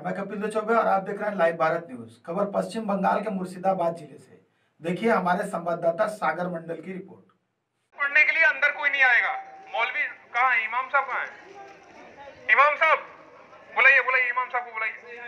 मैं कपिल चौबे और आप देख रहे हैं लाइव भारत न्यूज। खबर पश्चिम बंगाल के मुर्शिदाबाद जिले से। देखिए हमारे संवाददाता सागर मंडल की रिपोर्ट। पढ़ने के लिए अंदर कोई नहीं आएगा। मौलवी कहाँ है? इमाम साहब कहाँ है? इमाम साहब बुलाइए, बुलाइए इमाम साहब को बुलाइए।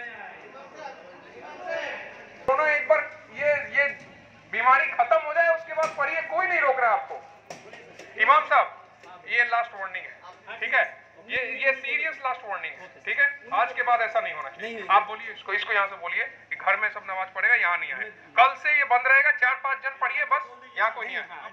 दोनों एक बार ये बीमारी खत्म हो जाए उसके बाद पढ़िए, कोई नहीं रोक रहा आपको। इमाम साहब ये लास्ट वार्निंग है, ठीक है? ये सीरियस लास्ट वार्निंग है, ठीक है? आज के बाद ऐसा नहीं होना चाहिए। आप बोलिए इसको यहाँ से बोलिए कि घर में सब नमाज पढ़ेगा, यहाँ नहीं आए। कल से ये बंद रहेगा, 4-5 जन पढ़िए बस, यहाँ कोई नहीं आए।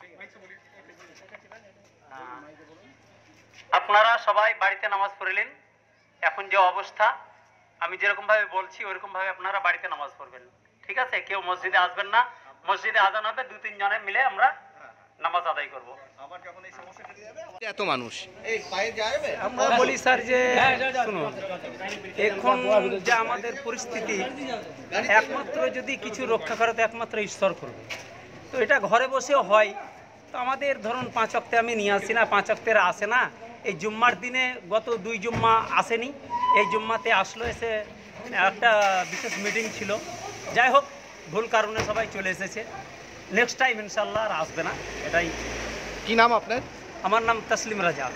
আপনারা সবাই বাড়িতে নামাজ পড়লেন। এখন যে অবস্থা আমি যেরকম ভাবে বলছি ওরকম ভাবে আপনারা বাড়িতে নামাজ পড়বেন, ঠিক আছে? কেউ মসজিদে আসবেন না। মসজিদে আজান হবে, 2-3 জনে মিলে আমরা নামাজ আদায় করব। আবার যখন এই সমস্যা কেটে যাবে এত মানুষ এই পায়ে যাবে। আমরা বলি স্যার যে শুনুন, এখন যে আমাদের পরিস্থিতি একমাত্র যদি কিছু রক্ষা করে তো একমাত্র ঈশ্বর করবে। তো এটা ঘরে বসেও হয়। তো আমাদের ধরুন 5 ওয়াক্তে আমি নিয়ে আসি না, 5 ওয়াক্তের আসে না। এই জুম্মার দিনে গত 2 জুম্মা আসেনি, এই জুম্মাতে আসলো, এসে একটা বিশেষ মিটিং ছিল। যাই হোক, ভুল কারণে সবাই চলে এসেছে। নেক্সট টাইম ইনশাল্লাহ আর আসবে না। এটাই। কি নাম আপনার? আমার নাম তসলিম রাজা।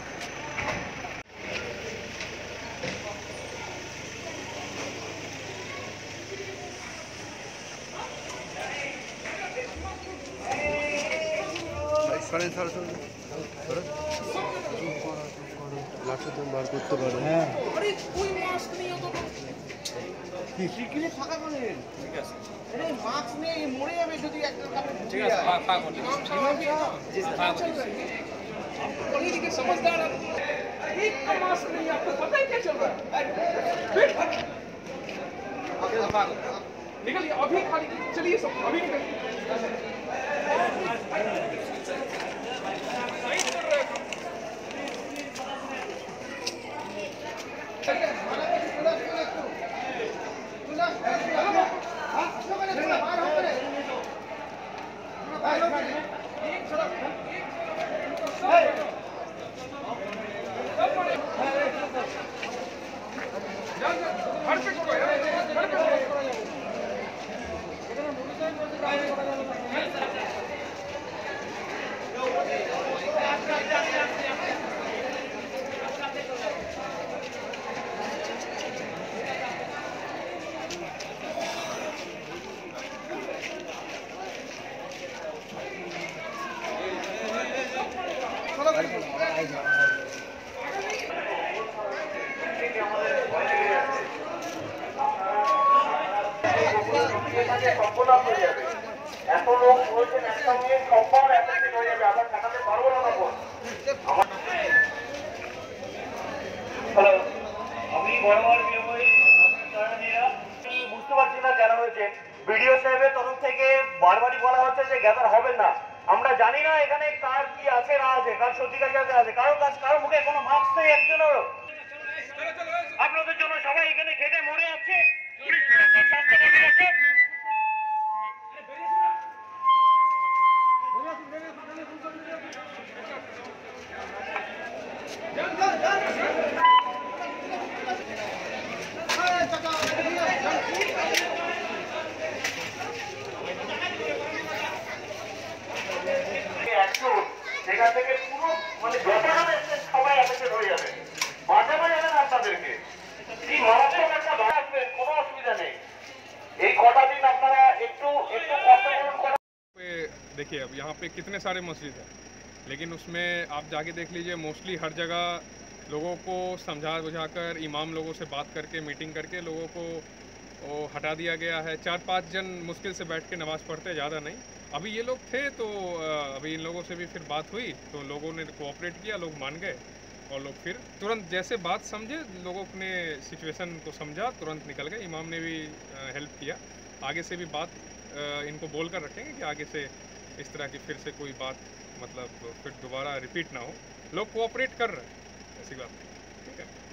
समझदार एक का मास्क नहीं, आपको पता है क्या चल रहा है? निकलिए अभी, खाली चलिए सब अभी निकलिए। ভিডিও সাহেবের তরফ থেকে বারবারই বলা হচ্ছে যে গ্যাদার হবে না। আমরা জানি না এখানে কার কি আছে না আছে, কার সত্যিকার কাছে আছে, কারো মুখে কোনো মাস্ক নেই একজনের। আপনাদের জন্য সবাই এখানে খেটে মরে যাচ্ছে। সেখান থেকে পুরো মানে যতজন এসছেন সবাই অ্যাফেক্টেড হয়ে যাবে। বাঁচানো যাবে না আপনাদেরকে। কি মারাত্মক একটা ভাব আসবে, কোনো অসুবিধা নেই। এই কটা দিন আপনারা একটু কষ্ট করুন। देखिए अब यहाँ पे कितने सारे मस्जिद हैं, लेकिन उसमें आप जाके देख लीजिए, मोस्टली हर जगह लोगों को समझा बुझाकर, इमाम लोगों से बात करके, मीटिंग करके लोगों को वो हटा दिया गया है। 4-5 जन मुश्किल से बैठ के नमाज़ पढ़ते, ज़्यादा नहीं। अभी ये लोग थे तो अभी इन लोगों से भी फिर बात हुई तो लोगों ने कोऑपरेट किया, लोग मान गए और लोग फिर तुरंत जैसे बात समझे, लोगों ने सिचुएशन को समझा, तुरंत निकल गए। इमाम ने भी हेल्प किया। आगे से भी बात इनको बोल कर रखेंगे कि आगे से इस तरह की फिर से कोई बात मतलब फिर दोबारा रिपीट ना हो। लोग कोऑपरेट कर रहे हैं, ऐसी बात नहीं, ठीक है।